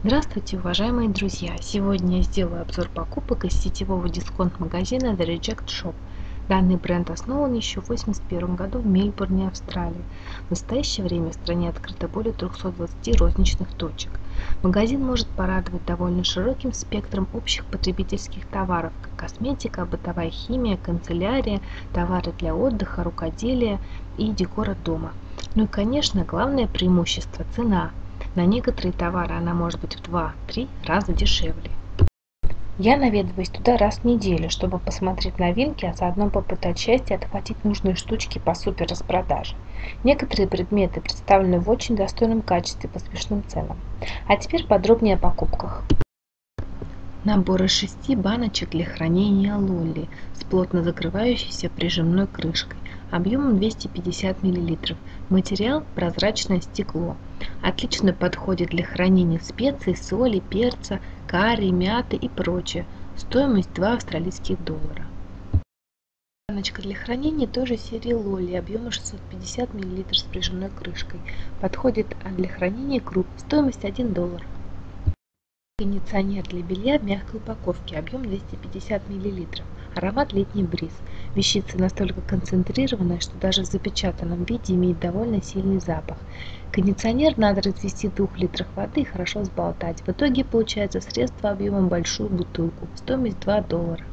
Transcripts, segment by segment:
Здравствуйте, уважаемые друзья! Сегодня я сделаю обзор покупок из сетевого дисконт-магазина The Reject Shop. Данный бренд основан еще в 1981 году в Мельбурне, Австралия. В настоящее время в стране открыто более 320 розничных точек. Магазин может порадовать довольно широким спектром общих потребительских товаров, как косметика, бытовая химия, канцелярия, товары для отдыха, рукоделия и декора дома. Ну и, конечно, главное преимущество – цена. На некоторые товары она может быть в 2-3 раза дешевле. Я наведываюсь туда раз в неделю, чтобы посмотреть новинки, а заодно попытать счастье отхватить нужные штучки по супер распродаже. Некоторые предметы представлены в очень достойном качестве по смешным ценам. А теперь подробнее о покупках. Набор из 6 баночек для хранения лолли с плотно закрывающейся прижимной крышкой объемом 250 мл. Материал – прозрачное стекло. Отлично подходит для хранения специй, соли, перца, карри, мяты и прочее. Стоимость 2 австралийских доллара. Баночка для хранения тоже серии лолли объема 650 мл с прижимной крышкой. Подходит для хранения круп. Стоимость 1 доллар. Кондиционер для белья в мягкой упаковке, объем 250 мл. Аромат летний бриз. Вещица настолько концентрированная, что даже в запечатанном виде имеет довольно сильный запах. Кондиционер надо развести в 2 литрах воды и хорошо взболтать. В итоге получается средство объемом большую бутылку. Стоимость 2 доллара.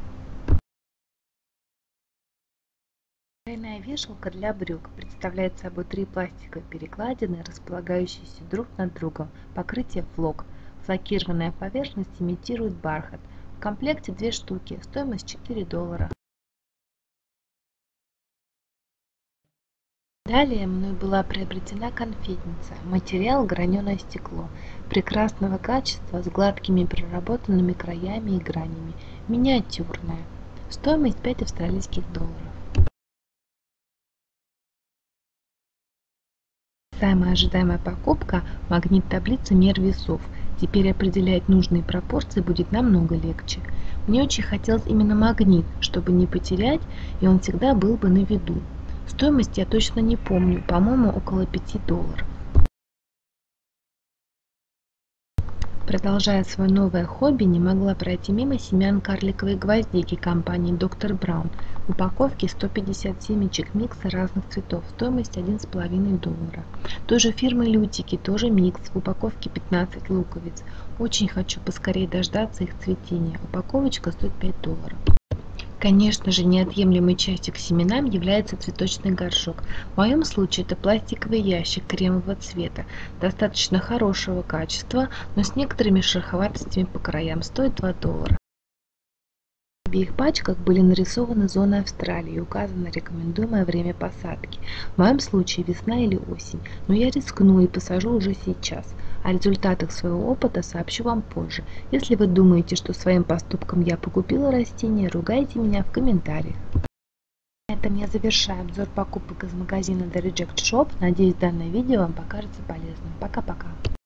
Тройная вешалка для брюк представляет собой 3 пластиковые перекладины, располагающиеся друг над другом. Покрытие флок. Флокированная поверхность имитирует бархат. В комплекте 2 штуки. Стоимость 4 доллара. Далее мной была приобретена конфетница. Материал граненое стекло. Прекрасного качества с гладкими проработанными краями и гранями. Миниатюрная. Стоимость 5 австралийских долларов. Самая ожидаемая покупка – магнит таблицы мер весов. Теперь определять нужные пропорции будет намного легче. Мне очень хотелось именно магнит, чтобы не потерять, и он всегда был бы на виду. Стоимость я точно не помню, по-моему, около 5 долларов. Продолжая свое новое хобби, не могла пройти мимо семян карликовой гвоздики компании Доктор Браун. В упаковке 150 семечек микса разных цветов, стоимость 1,5 доллара. Той же фирмы Лютики, тоже микс, в упаковке 15 луковиц. Очень хочу поскорее дождаться их цветения. Упаковочка стоит 5 долларов. Конечно же, неотъемлемой частью к семенам является цветочный горшок. В моем случае это пластиковый ящик кремового цвета, достаточно хорошего качества, но с некоторыми шероховатостями по краям, стоит 2 доллара. В обеих пачках были нарисованы зоны Австралии и указано рекомендуемое время посадки. В моем случае весна или осень, но я рискну и посажу уже сейчас. О результатах своего опыта сообщу вам позже. Если вы думаете, что своим поступком я погубила растения, ругайте меня в комментариях. На этом я завершаю обзор покупок из магазина The Reject Shop. Надеюсь, данное видео вам покажется полезным. Пока-пока.